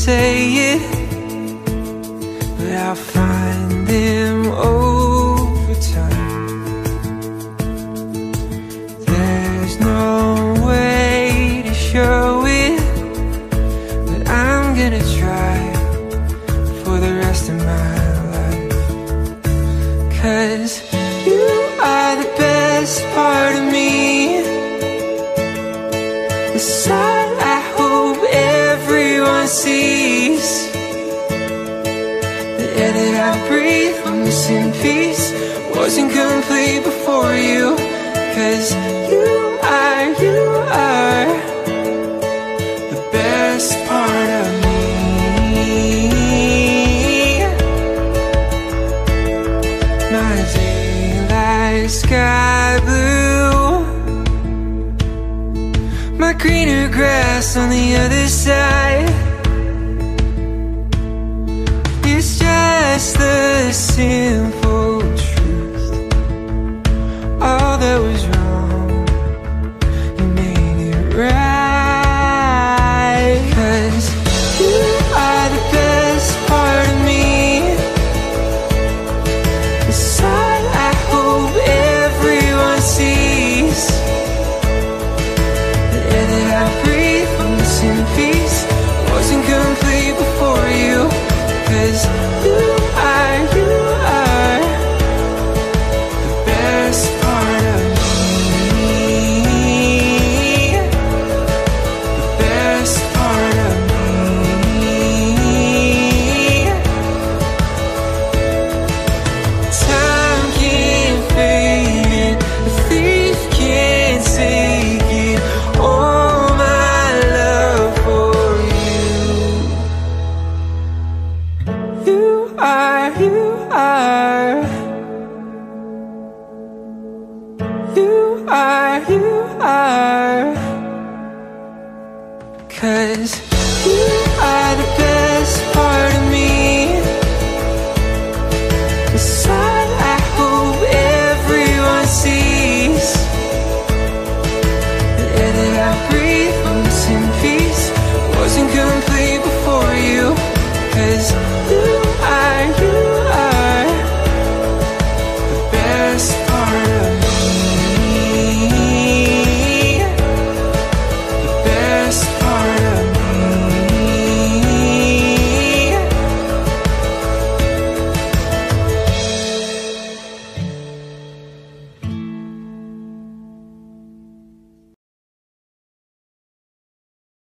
say it, but I'll find them over time. There's no way to show it, but I'm gonna try for the rest of my life. 'Cause you are the best part of me, the side I hope everyone sees, the air that I breathe, I'm missing peace, wasn't complete before you. 'Cause you are the best part of me. My daylight sky blue, my greener grass on the other side. It's just the simple truth. All that was wrong, you made it right. 'Cause you are the best part of me, the side I hope everyone sees, the air that I breathe, I'm missing peace, wasn't complete before you. 'Cause you are the best part of me, the best part of me. Time can't fade it, a thief can't take it, all my love for you. You are, you are, you are, you are. 'Cause you